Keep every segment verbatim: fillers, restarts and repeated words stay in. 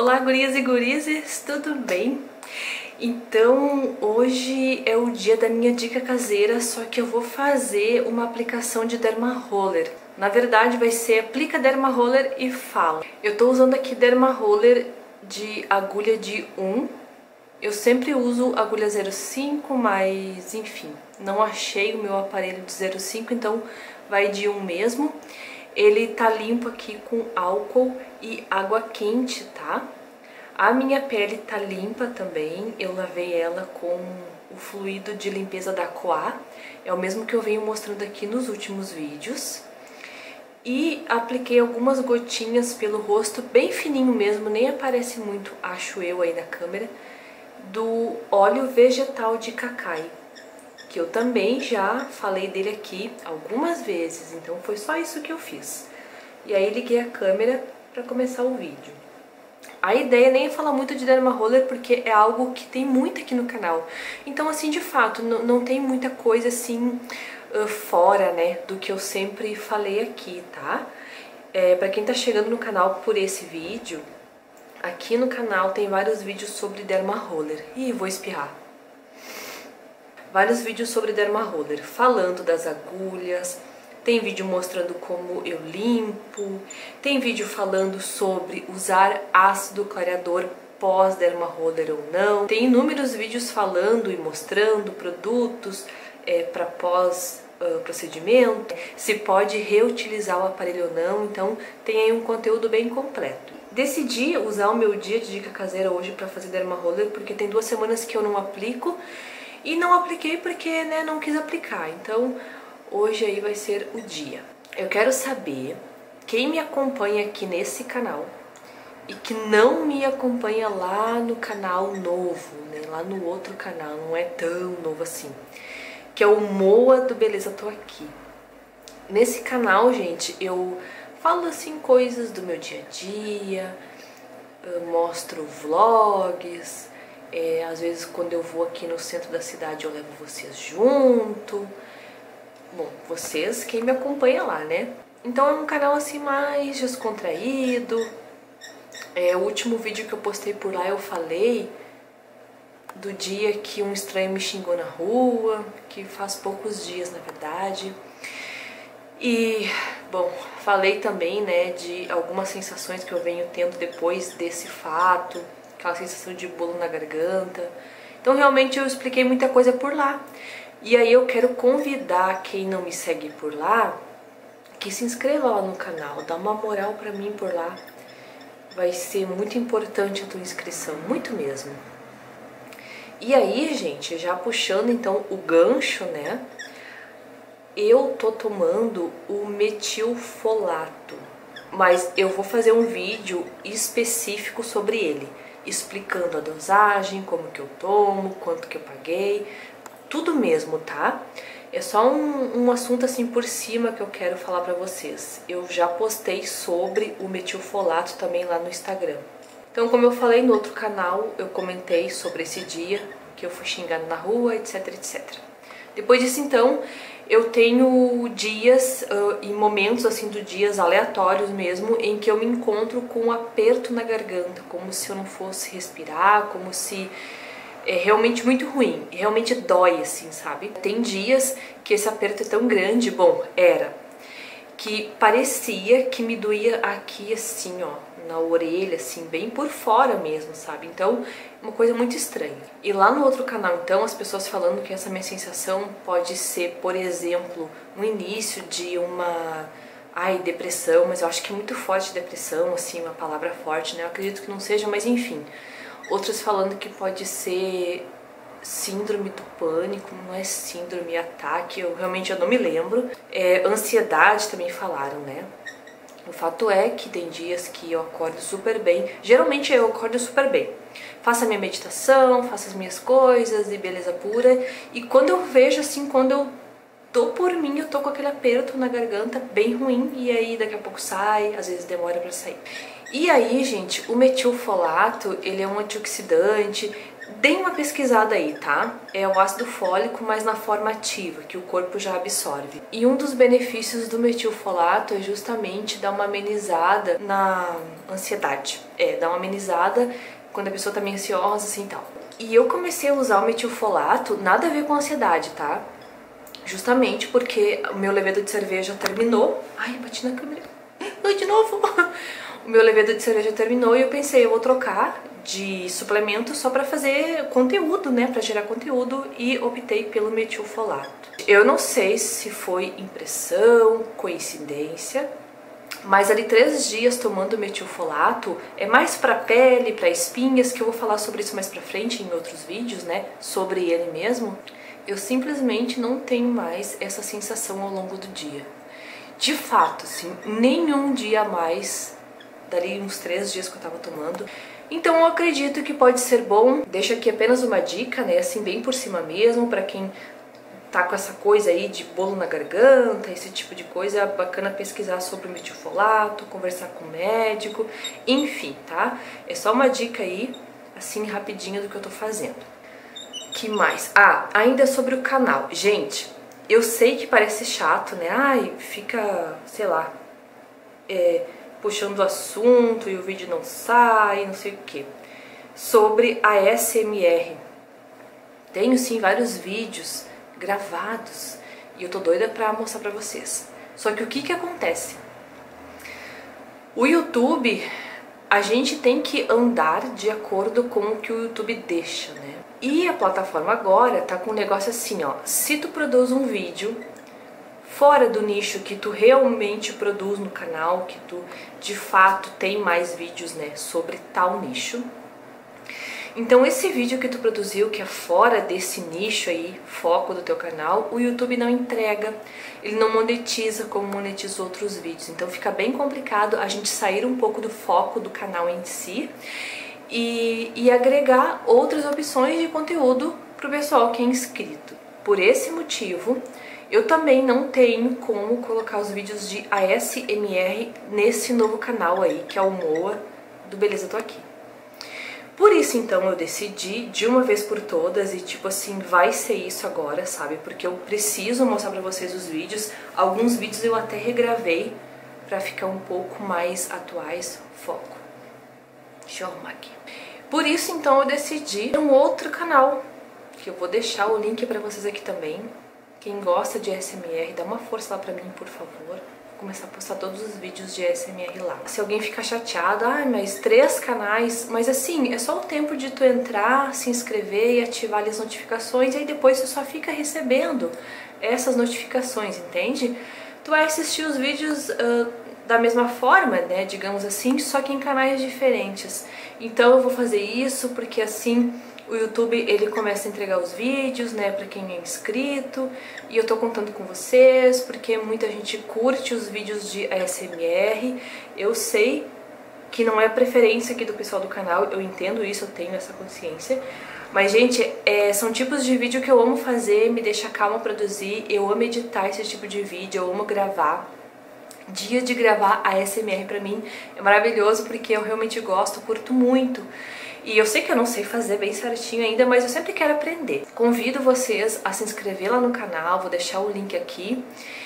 Olá, gurias e gurizes, tudo bem? Então, hoje é o dia da minha dica caseira, só que eu vou fazer uma aplicação de Derma Roller. Na verdade, vai ser aplica Derma Roller e fala. Eu tô usando aqui Derma Roller de agulha de um. Eu sempre uso agulha zero vírgula cinco, mas enfim, não achei o meu aparelho de zero vírgula cinco, então vai de um mesmo. Ele tá limpo aqui com álcool e água quente, tá? A minha pele tá limpa também, eu lavei ela com o fluido de limpeza da Coa, é o mesmo que eu venho mostrando aqui nos últimos vídeos. E apliquei algumas gotinhas pelo rosto, bem fininho mesmo, nem aparece muito, acho eu aí na câmera, do óleo vegetal de cacai, que eu também já falei dele aqui algumas vezes, então foi só isso que eu fiz. E aí liguei a câmera para começar o vídeo. A ideia nem é falar muito de Derma Roller, porque é algo que tem muito aqui no canal. Então, assim, de fato, não, não tem muita coisa assim uh, fora, né, do que eu sempre falei aqui, tá? É, para quem tá chegando no canal por esse vídeo, aqui no canal tem vários vídeos sobre Derma Roller. Ih, vou espirrar. Vários vídeos sobre Derma Roller, falando das agulhas, tem vídeo mostrando como eu limpo, tem vídeo falando sobre usar ácido clareador pós Derma Roller ou não, tem inúmeros vídeos falando e mostrando produtos é, para pós uh, procedimento, se pode reutilizar o aparelho ou não, então tem aí um conteúdo bem completo. Decidi usar o meu dia de dica caseira hoje para fazer Derma Roller porque tem duas semanas que eu não aplico. E não apliquei porque, né, não quis aplicar, então hoje aí vai ser o dia. Eu quero saber quem me acompanha aqui nesse canal e que não me acompanha lá no canal novo, né, lá no outro canal, não é tão novo assim, que é o Moa do Beleza Tô Aqui. Nesse canal, gente, eu falo assim coisas do meu dia a dia, eu mostro vlogs. É, às vezes quando eu vou aqui no centro da cidade eu levo vocês junto. Bom, vocês, quem me acompanha lá, né? Então é um canal assim mais descontraído. É, o último vídeo que eu postei por lá eu falei do dia que um estranho me xingou na rua, que faz poucos dias na verdade. E, bom, falei também, né, de algumas sensações que eu venho tendo depois desse fato, aquela sensação de bolo na garganta. Então realmente eu expliquei muita coisa por lá. E aí eu quero convidar quem não me segue por lá, que se inscreva lá no canal, dá uma moral pra mim por lá. Vai ser muito importante a tua inscrição, muito mesmo. E aí, gente, já puxando então o gancho, né? Eu tô tomando o metilfolato, mas eu vou fazer um vídeo específico sobre ele, explicando a dosagem, como que eu tomo, quanto que eu paguei, tudo mesmo, tá? É só um, um assunto assim por cima que eu quero falar pra vocês. Eu já postei sobre o metilfolato também lá no Instagram. Então, como eu falei no outro canal, eu comentei sobre esse dia que eu fui xingada na rua, etc, etcétera. Depois disso, então, eu tenho dias uh, e momentos assim do dias aleatórios mesmo em que eu me encontro com um aperto na garganta, como se eu não fosse respirar, como se é realmente muito ruim, realmente dói assim, sabe? Tem dias que esse aperto é tão grande, bom, era, que parecia que me doía aqui assim, ó, na orelha, assim, bem por fora mesmo, sabe? Então, uma coisa muito estranha. E lá no outro canal, então, as pessoas falando que essa minha sensação pode ser, por exemplo, no início de uma, ai, depressão, mas eu acho que é muito forte depressão, assim, uma palavra forte, né? Eu acredito que não seja, mas enfim. Outros falando que pode ser síndrome do pânico, não é síndrome, é ataque, eu realmente eu não me lembro. É, ansiedade também falaram, né? O fato é que tem dias que eu acordo super bem, geralmente eu acordo super bem. Faço a minha meditação, faço as minhas coisas e beleza pura. E quando eu vejo assim, quando eu tô por mim, eu tô com aquele aperto na garganta bem ruim e aí daqui a pouco sai, às vezes demora pra sair. E aí, gente, o metilfolato, ele é um antioxidante, Deem uma pesquisada aí, tá? É o ácido fólico, mas na forma ativa, que o corpo já absorve. E um dos benefícios do metilfolato é justamente dar uma amenizada na ansiedade. É, dar uma amenizada quando a pessoa tá meio ansiosa, assim, tal. E eu comecei a usar o metilfolato, nada a ver com ansiedade, tá? Justamente porque o meu levedo de cerveja terminou. Ai, bati na câmera. Ai, de novo! O meu levedo de cerveja terminou e eu pensei, eu vou trocar de suplemento só pra fazer conteúdo, né? Pra gerar conteúdo, e optei pelo metilfolato. Eu não sei se foi impressão, coincidência, mas ali três dias tomando metilfolato é mais pra pele, pra espinhas, que eu vou falar sobre isso mais pra frente em outros vídeos, né? Sobre ele mesmo. Eu simplesmente não tenho mais essa sensação ao longo do dia. De fato, assim, nenhum dia a mais, dali uns três dias que eu tava tomando. Então eu acredito que pode ser bom. Deixo aqui apenas uma dica, né, assim, bem por cima mesmo, pra quem tá com essa coisa aí de bolo na garganta, esse tipo de coisa. É bacana pesquisar sobre o metilfolato, conversar com o médico, enfim, tá? É só uma dica aí, assim, rapidinho do que eu tô fazendo. Que mais? Ah, ainda sobre o canal. Gente, eu sei que parece chato, né? Ai, fica, sei lá, é, puxando o assunto e o vídeo não sai, não sei o que. Sobre a A S M R. Tenho sim vários vídeos gravados e eu tô doida pra mostrar pra vocês. Só que o que que acontece? O YouTube, a gente tem que andar de acordo com o que o YouTube deixa, né? E a plataforma agora tá com um negócio assim, ó. Se tu produz um vídeo fora do nicho que tu realmente produz no canal, que tu de fato tem mais vídeos, né, sobre tal nicho, então esse vídeo que tu produziu, que é fora desse nicho aí, foco do teu canal, o YouTube não entrega, ele não monetiza como monetiza outros vídeos. Então fica bem complicado a gente sair um pouco do foco do canal em si e, e agregar outras opções de conteúdo pro pessoal que é inscrito. Por esse motivo, eu também não tenho como colocar os vídeos de A S M R nesse novo canal aí, que é o Moa do Beleza Tô Aqui. Por isso, então, eu decidi de uma vez por todas e, tipo assim, vai ser isso agora, sabe? Porque eu preciso mostrar pra vocês os vídeos. Alguns vídeos eu até regravei pra ficar um pouco mais atuais. Foco. Deixa eu arrumar aqui. Por isso, então, eu decidi um outro canal, que eu vou deixar o link pra vocês aqui também. Quem gosta de A S M R, dá uma força lá pra mim, por favor. Começar a postar todos os vídeos de A S M R lá. Se alguém ficar chateado, ah, mas três canais, mas assim, é só o tempo de tu entrar, se inscrever e ativar as notificações, e aí depois tu só fica recebendo essas notificações, entende? Tu vai assistir os vídeos uh, da mesma forma, né, digamos assim, só que em canais diferentes. Então eu vou fazer isso porque assim o YouTube ele começa a entregar os vídeos, né, pra quem é inscrito, e eu tô contando com vocês, porque muita gente curte os vídeos de A S M R. Eu sei que não é a preferência aqui do pessoal do canal, eu entendo isso, eu tenho essa consciência, mas gente, é, são tipos de vídeo que eu amo fazer, me deixa calma produzir, eu amo editar esse tipo de vídeo, eu amo gravar. Dia de gravar A S M R pra mim é maravilhoso, porque eu realmente gosto, curto muito. E eu sei que eu não sei fazer bem certinho ainda, mas eu sempre quero aprender. Convido vocês a se inscrever lá no canal, vou deixar o link aqui.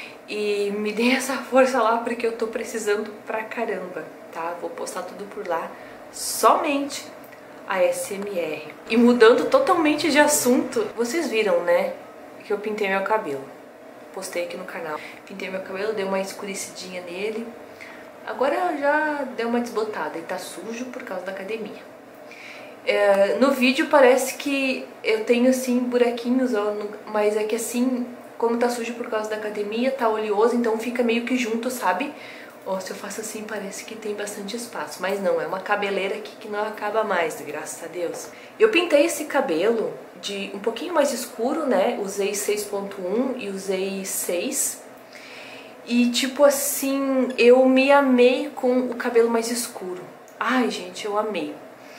E me dê essa força lá, porque eu tô precisando pra caramba, tá? Vou postar tudo por lá, somente A S M R. E mudando totalmente de assunto, vocês viram, né, que eu pintei meu cabelo. Postei aqui no canal. Pintei meu cabelo, dei uma escurecidinha nele. Agora já deu uma desbotada e tá sujo por causa da academia. É, no vídeo parece que eu tenho assim buraquinhos, ó, no, mas é que assim, como tá sujo por causa da academia, tá oleoso, então fica meio que junto, sabe? Ó, se eu faço assim parece que tem bastante espaço, mas não, é uma cabeleira aqui que não acaba mais, graças a Deus. Eu pintei esse cabelo de um pouquinho mais escuro, né? Usei seis ponto um e usei seis. E tipo assim, eu me amei com o cabelo mais escuro. Ai, gente, eu amei.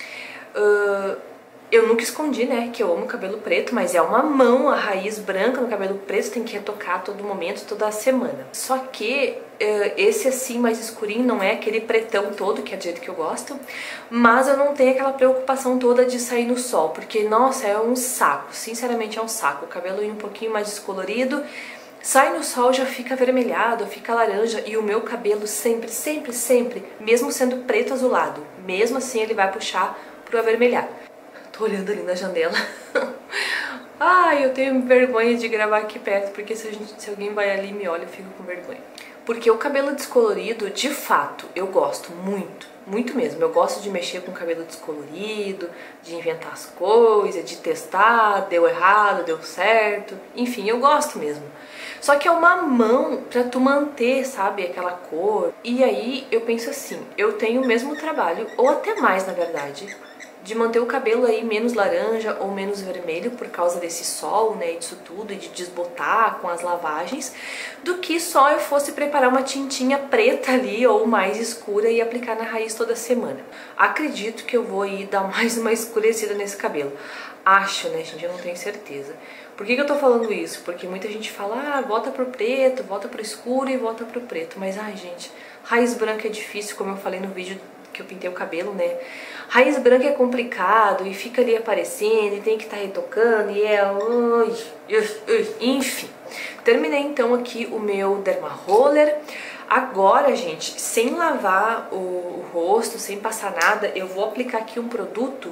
Uh, eu nunca escondi, né, que eu amo cabelo preto, mas é uma mão, a raiz branca no cabelo preto tem que retocar a todo momento, toda semana. Só que esse assim mais escurinho, não é aquele pretão todo, que é do jeito que eu gosto, mas eu não tenho aquela preocupação toda de sair no sol, porque, nossa, é um saco, sinceramente é um saco. O cabelo ia um pouquinho mais descolorido, sai no sol já fica avermelhado, fica laranja, e o meu cabelo sempre, sempre, sempre, mesmo sendo preto azulado, mesmo assim ele vai puxar pro avermelhar. Tô olhando ali na janela. Ai, eu tenho vergonha de gravar aqui perto, porque se, a gente, se alguém vai ali e me olha, eu fico com vergonha. Porque o cabelo descolorido, de fato, eu gosto muito, muito mesmo. Eu gosto de mexer com o cabelo descolorido, de inventar as coisas, de testar, deu errado, deu certo, enfim, eu gosto mesmo. Só que é uma mão pra tu manter, sabe, aquela cor. E aí eu penso assim, eu tenho o mesmo trabalho, ou até mais na verdade, de manter o cabelo aí menos laranja ou menos vermelho por causa desse sol, né, e disso tudo, e de desbotar com as lavagens, do que só eu fosse preparar uma tintinha preta ali ou mais escura e aplicar na raiz toda semana. Acredito que eu vou aí dar mais uma escurecida nesse cabelo. Acho, né, gente, eu não tenho certeza. Por que que eu tô falando isso? Porque muita gente fala, ah, volta pro preto, volta pro escuro e volta pro preto. Mas, ai, gente, raiz branca é difícil, como eu falei no vídeo que eu pintei o cabelo, né? Raiz branca é complicado e fica ali aparecendo e tem que estar tá retocando e é... Ui, ui, ui. Enfim, terminei então aqui o meu Derma Roller. Agora, gente, sem lavar o, o rosto, sem passar nada, eu vou aplicar aqui um produto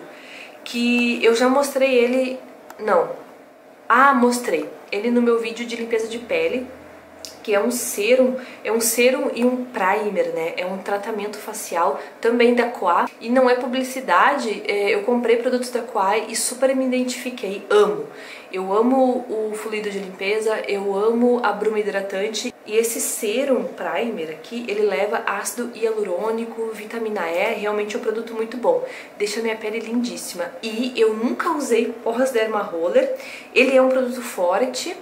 que eu já mostrei ele... Não. Ah, mostrei. Ele no meu vídeo de limpeza de pele, que é um sérum, é um sérum e um primer, né? É um tratamento facial também da Quai. E não é publicidade, é, eu comprei produtos da Quai e super me identifiquei, amo. Eu amo o fluido de limpeza, eu amo a bruma hidratante. E esse sérum primer aqui, ele leva ácido hialurônico, vitamina E, realmente é um produto muito bom. Deixa a minha pele lindíssima. E eu nunca usei pós-derma roller, ele é um produto forte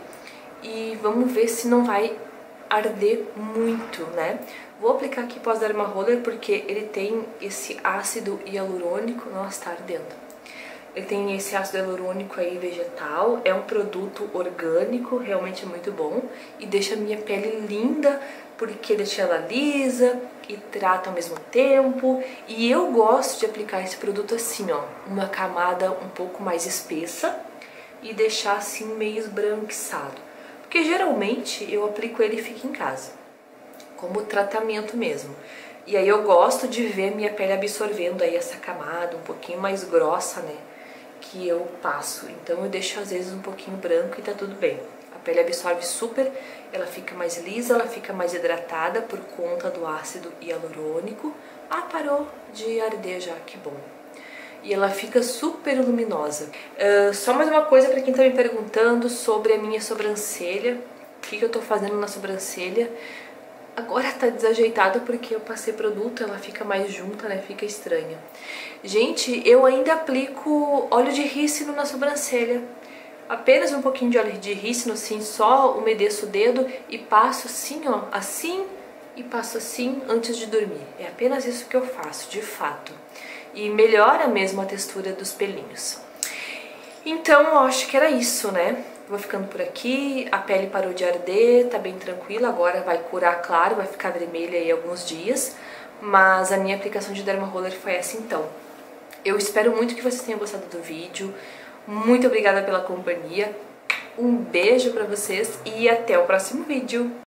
e vamos ver se não vai arder muito, né? Vou aplicar aqui pós-derma roller porque ele tem esse ácido hialurônico, nossa, tá ardendo. Ele tem esse ácido hialurônico aí vegetal, é um produto orgânico, realmente é muito bom e deixa a minha pele linda porque deixa ela lisa e trata ao mesmo tempo. E eu gosto de aplicar esse produto assim, ó, uma camada um pouco mais espessa e deixar assim meio esbranquiçado. Porque geralmente eu aplico ele e fico em casa, como tratamento mesmo. E aí eu gosto de ver minha pele absorvendo aí essa camada um pouquinho mais grossa, né, que eu passo. Então eu deixo às vezes um pouquinho branco e tá tudo bem. A pele absorve super, ela fica mais lisa, ela fica mais hidratada por conta do ácido hialurônico. Ah, parou de arder já, que bom. E ela fica super luminosa. Uh, só mais uma coisa para quem tá me perguntando sobre a minha sobrancelha. O que, que eu tô fazendo na sobrancelha? Agora tá desajeitada porque eu passei produto, ela fica mais junta, né? Fica estranha. Gente, eu ainda aplico óleo de rícino na sobrancelha. Apenas um pouquinho de óleo de rícino, assim, só umedeço o dedo e passo assim, ó, assim e passo assim antes de dormir. É apenas isso que eu faço, de fato. E melhora mesmo a textura dos pelinhos. Então, eu acho que era isso, né? Vou ficando por aqui, a pele parou de arder, tá bem tranquila, agora vai curar, claro, vai ficar vermelha aí alguns dias, mas a minha aplicação de Derma Roller foi essa então. Eu espero muito que vocês tenham gostado do vídeo, muito obrigada pela companhia, um beijo pra vocês e até o próximo vídeo!